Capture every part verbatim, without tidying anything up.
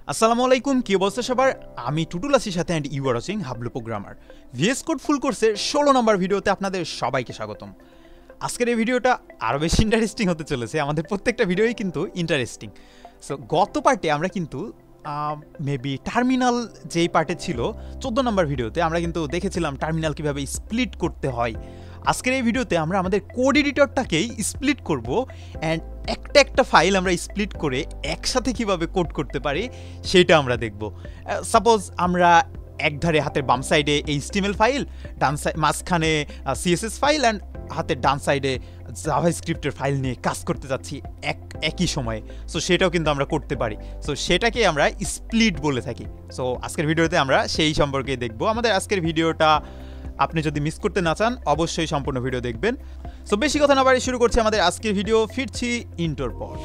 আসসালামু আলাইকুম, কি অবস্থা সবার? আমি টুটুল আসির সাথে and you are watching Hablu programmer. VS code full কোর্সের ষোলো নম্বর ভিডিওতে আপনাদের সবাইকে স্বাগতম। আজকের এই ভিডিওটা আরও বেশি ইন্টারেস্টিং হতে চলেছে। আমাদের প্রত্যেকটা ভিডিওই কিন্তু ইন্টারেস্টিং। সো গত পার্টে আমরা কিন্তু মেবি টার্মিনাল যেই পার্টে ছিল চোদ্দো নম্বর ভিডিওতে আমরা কিন্তু দেখেছিলাম টার্মিনাল কীভাবে স্প্লিট করতে হয়। আজকের এই ভিডিওতে আমরা আমাদের কোড এডিটরটাকেই স্প্লিট করব অ্যান্ড একটা একটা ফাইল আমরা স্প্লিট করে একসাথে কিভাবে কোড করতে পারি সেটা আমরা দেখব। সাপোজ আমরা একধারে হাতের বাম সাইডে এইচটিএমএল ফাইল, ডান সাইড মাঝখানে সিএসএস ফাইল অ্যান্ড হাতের ডান সাইডে জাভাস্ক্রিপ্টের ফাইল নিয়ে কাজ করতে যাচ্ছি এক একই সময়ে। সো সেটাও কিন্তু আমরা করতে পারি। সো সেটাকে আমরা স্প্লিট বলে থাকি। সো আজকের ভিডিওতে আমরা সেই সম্পর্কে দেখব। আমাদের আজকের ভিডিওটা আপনি যদি মিস করতে না চান অবশ্যই সম্পূর্ণ ভিডিও দেখবেন। সো বেশি কথা না বাড়ি শুরু করছি আমাদের আজকের ভিডিও। ফিরছি ইন্টোর পর।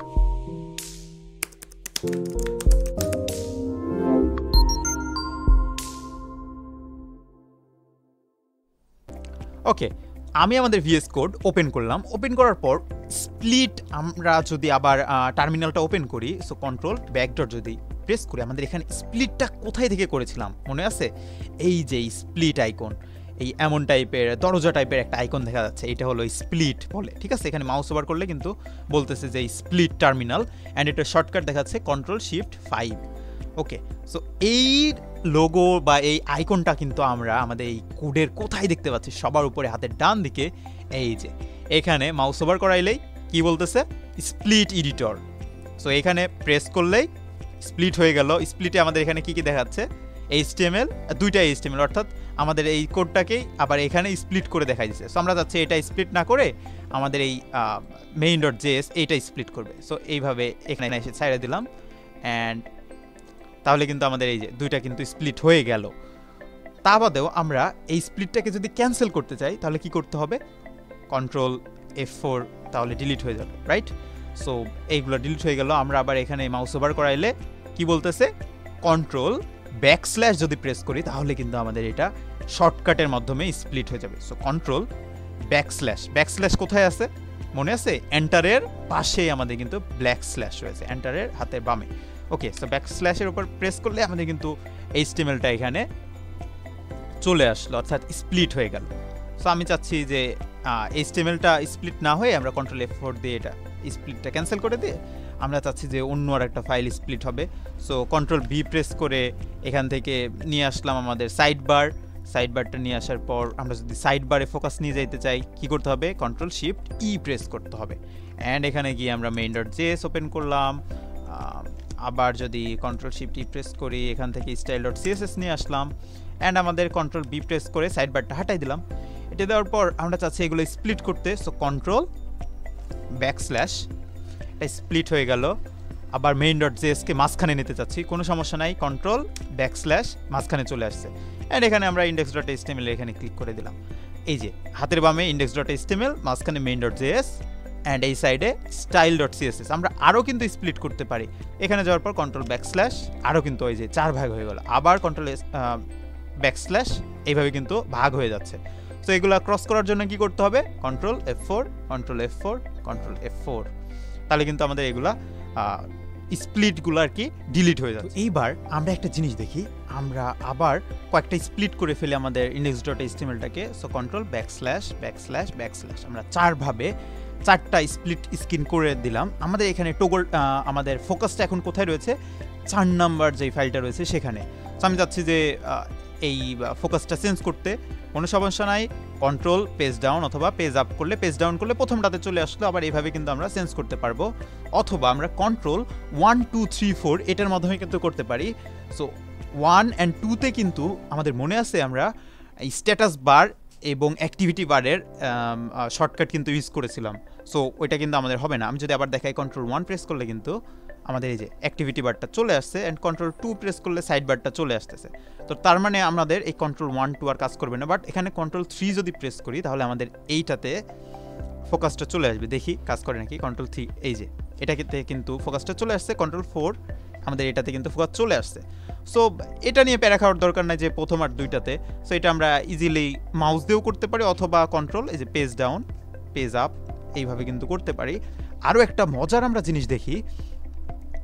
ওকে, আমি আমাদের ভিএস কোড ওপেন করলাম। ওপেন করার পর স্প্লিট আমরা যদি আবার টার্মিনালটা ওপেন করি, সো কন্ট্রোল ব্যাকডট যদি প্রেস করি, আমাদের এখানে স্প্লিটটা কোথায় থেকে করেছিলাম মনে আছে? এই যে স্প্লিট আইকন, এই এমন টাইপের দরজা টাইপের একটা আইকন দেখা যাচ্ছে, এটা হলো স্প্লিট বলে। ঠিক আছে, এখানে মাউস ওভার করলে কিন্তু বলতেছে যে স্প্লিট টার্মিনাল অ্যান্ড এটা শর্টকাট দেখাচ্ছে control shift five. Okay, so এই লোগো বা এই আইকনটা কিন্তু আমরা আমাদের এই কোডের কোথায় দেখতে পাচ্ছি? সবার উপরে হাতের ডান দিকে। এই যে এখানে মাউস ওভার করাইলেই কি বলতেছে? Split editor. সো এখানে প্রেস করলেই স্প্লিট হয়ে গেল। স্প্লিটে আমাদের এখানে কি কি দেখাচ্ছে? এইচটিএমএল, দুইটা এইচটিএমএল, অর্থাৎ আমাদের এই কোডটাকেই আবার এখানে স্প্লিট করে দেখা দিচ্ছে। সো আমরা যাচ্ছি এটা স্প্লিট না করে আমাদের এই মেইন ডট জেএস এইটা স্প্লিট করবে। সো এইভাবে এখানে এসে ছাইড়ে দিলাম অ্যান্ড তাহলে কিন্তু আমাদের এই যে দুইটা কিন্তু স্প্লিট হয়ে গেল। তা বাদেও আমরা এই স্প্লিটটাকে যদি ক্যান্সেল করতে চাই তাহলে কি করতে হবে? কন্ট্রোল এফ ফোর, তাহলে ডিলিট হয়ে যাবে, রাইট? সো এইগুলো ডিলিট হয়ে গেল। আমরা আবার এখানে মাউস ওভার করাইলে কি বলতেছে? কন্ট্রোল ব্যাক স্ল্যাশ যদি প্রেস করি তাহলে কিন্তু আমাদের এটা শর্টকাটের মাধ্যমে স্প্লিট হয়ে যাবে। So control backslash, backslash কোথায় আছে মনে আছে? এন্টারের পাশেই আমাদের কিন্তু ব্ল্যাক স্ল্যাশ রয়েছে, এন্টারের হাতের বামে। ওকে, সো ব্যাক স্ল্যাশের উপর প্রেস করলে আমাদের কিন্তু এইচটিএমএলটা এখানে চলে আসলো, অর্থাৎ স্প্লিট হয়ে গেল। সো আমি চাচ্ছি যে এইচটিএমএলটা স্প্লিট না হয়ে আমরা কন্ট্রোল এফ ফোর দিয়ে এটা স্প্লিটটা ক্যান্সেল করে দিয়ে আমরা চাচ্ছি যে অন্য আর একটা ফাইল স্প্লিট হবে। সো কন্ট্রোল ভি প্রেস করে এখান থেকে নিয়ে আসলাম আমাদের সাইড বার। সাইড বারটা নিয়ে আসার পর আমরা যদি সাইড বারে ফোকাস নিয়ে যেতে চাই কি করতে হবে? কন্ট্রোল শিফট ই প্রেস করতে হবে অ্যান্ড এখানে গিয়ে আমরা মেইন ডট জেএস ওপেন করলাম। আবার যদি কন্ট্রোল শিফট ই প্রেস করি এখান থেকে স্টাইল ডট সিএসএস নিয়ে আসলাম অ্যান্ড আমাদের কন্ট্রোল বি প্রেস করে সাইড বারটা হাঁটাই দিলাম। এটা দেওয়ার পর আমরা চাচ্ছি এগুলো স্প্লিট করতে। সো কন্ট্রোল ব্যাক স্ল্যাশ, এটা স্প্লিট হয়ে গেল। আবার মেইন ডট জেএসকে মাঝখানে নিতে চাচ্ছি, কোনো সমস্যা নাই, কন্ট্রোল ব্যাক স্ল্যাশ, মাঝখানে চলে আসছে অ্যান্ড এখানে আমরা ইন্ডেক্স ডট এইচটিএমএল এখানে ক্লিক করে দিলাম। এই যে হাতের বামে ইন্ডেক্স ডট এইচটিএমএল, মাঝখানে মেইন ডট জেএস অ্যান্ড এই সাইডে স্টাইল ডট সিএসএস। আমরা আরও কিন্তু স্প্লিট করতে পারি। এখানে যাওয়ার পর কন্ট্রোল ব্যাক স্ল্যাশ, আরও কিন্তু ওই যে চার ভাগ হয়ে গেল। আবার কন্ট্রোল ব্যাক স্ল্যাশ, এইভাবে কিন্তু ভাগ হয়ে যাচ্ছে। সো এগুলো ক্রস করার জন্য কি করতে হবে? Control F four, control F four, control F four, তাহলে কিন্তু আমাদের এগুলা স্প্লিটগুলো আর কি ডিলিট হয়ে যাবে। এইবার আমরা একটা জিনিস দেখি, আমরা আবার কয়েকটা স্প্লিট করে ফেলি আমাদের ইন্ডেক্স ডট এইচটিএমএলটাকে। So control backslash, backslash, backslash, আমরা চারভাবে চারটা স্প্লিট স্ক্রিন করে দিলাম। আমাদের এখানে টোগল আমাদের ফোকাসটা এখন কোথায় রয়েছে? চার নাম্বার যেই ফাইলটা রয়েছে সেখানে। সো আমি চাচ্ছি যে এই ফোকাসটা চেঞ্জ করতে, কোনো সমস্যা নাই, কন্ট্রোল পেজ ডাউন অথবা পেজ আপ করলে, পেজ ডাউন করলে প্রথমটাতে চলে আসলো। আবার এইভাবে কিন্তু আমরা চেঞ্জ করতে পারবো, অথবা আমরা control one two three four এটার মাধ্যমে কিন্তু করতে পারি। সো ওয়ান অ্যান্ড টুতে কিন্তু আমাদের মনে আছে আমরা স্ট্যাটাস বার এবং অ্যাক্টিভিটি বারের শর্টকাট কিন্তু ইউজ করেছিলাম। সো ওইটা কিন্তু আমাদের হবে না। আমি যদি আবার দেখাই, কন্ট্রোল ওয়ান প্রেস করলে কিন্তু আমাদের এই যে অ্যাক্টিভিটি বারটা চলে আসছে অ্যান্ড কন্ট্রোল টু প্রেস করলে সাইড বারটা চলে আসতেছে। তো তার মানে আমাদের এই কন্ট্রোল ওয়ান টু আর কাজ করবে না। বাট এখানে কন্ট্রোল থ্রি যদি প্রেস করি তাহলে আমাদের এইটাতে ফোকাসটা চলে আসবে। দেখি কাজ করে নাকি। কন্ট্রোল থ্রি, এই যে এটাতে কিন্তু ফোকাসটা চলে আসছে। কন্ট্রোল ফোর, আমাদের এটাতে কিন্তু ফোকাস চলে আসছে। সো এটা নিয়ে প্যারা খাওয়ার দরকার নাই যে প্রথম আর দুইটাতে। সো এটা আমরা ইজিলি মাউস দিয়েও করতে পারি অথবা কন্ট্রোল এই যে পেজ ডাউন, পেজ আপ, এইভাবে কিন্তু করতে পারি। আরও একটা মজার আমরা জিনিস দেখি,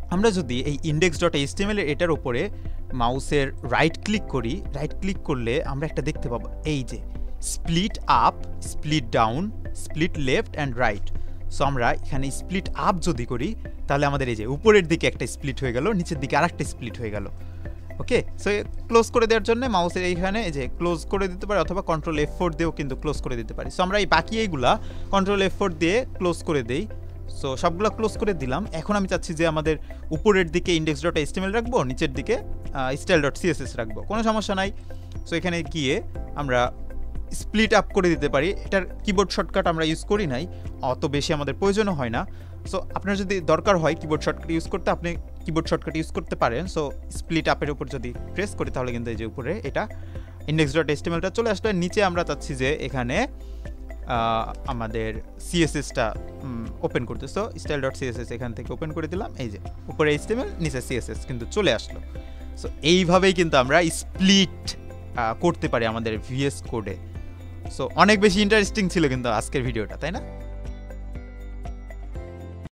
আমরা যদি এই ইন্ডেক্স ডট এইচটিএমএল এর এটার উপরে মাউসের রাইট ক্লিক করি, রাইট ক্লিক করলে আমরা একটা দেখতে পাবো এই যে split up, split down, split left and right. So আমরা এখানে স্প্লিট আপ যদি করি তাহলে আমাদের এই যে উপরের দিকে একটা স্প্লিট হয়ে গেল, নিচের দিকে আরেকটা স্প্লিট হয়ে গেল। ওকে, সো ক্লোজ করে দেওয়ার জন্য মাউসের এইখানে এই যে ক্লোজ করে দিতে পারি অথবা কন্ট্রোল এফ ফোর দিয়েও কিন্তু ক্লোজ করে দিতে পারি। সো আমরা এই বাকি এইগুলা কন্ট্রোল এফ ফোর দিয়ে ক্লোজ করে দেই। সো সবগুলো ক্লোজ করে দিলাম। এখন আমি চাচ্ছি যে আমাদের উপরের দিকে ইন্ডেক্স ডট এইচটিএমএল রাখবো, নিচের দিকে স্টাইল ডট সিএসএস রাখবো, কোনো সমস্যা নাই। সো এখানে গিয়ে আমরা স্প্লিট আপ করে দিতে পারি। এটার কিবোর্ড শর্টকাট আমরা ইউজ করি নাই, অত বেশি আমাদের প্রয়োজনও হয় না। সো আপনার যদি দরকার হয় কিবোর্ড শর্টকাট ইউজ করতে, আপনি কিবোর্ড শর্টকাট ইউজ করতে পারেন। সো স্প্লিট আপের উপর যদি প্রেস করি তাহলে কিন্তু এই যে উপরে এটা ইন্ডেক্স ডট এইচটিএমএলটা চলে আসলে। নিচে আমরা চাচ্ছি যে এখানে আমাদের সিএসএসটা ওপেন করতে। সো স্টাইল ডট সিএসএস এখান থেকে ওপেন করে দিলাম, এই যে উপরে এইচটিএমএল নিচে সিএসএস কিন্তু চলে আসলো। সো এইভাবেই কিন্তু আমরা স্প্লিট করতে পারি আমাদের ভিএস কোডে। সো অনেক বেশি ইন্টারেস্টিং ছিল কিন্তু আজকের ভিডিওটা, তাই না?